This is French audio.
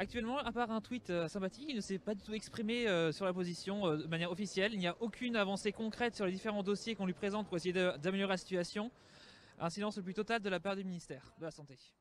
Actuellement, à part un tweet sympathique, il ne s'est pas du tout exprimé sur la position de manière officielle. Il n'y a aucune avancée concrète sur les différents dossiers qu'on lui présente pour essayer d'améliorer la situation. Un silence le plus total de la part du ministère de la Santé.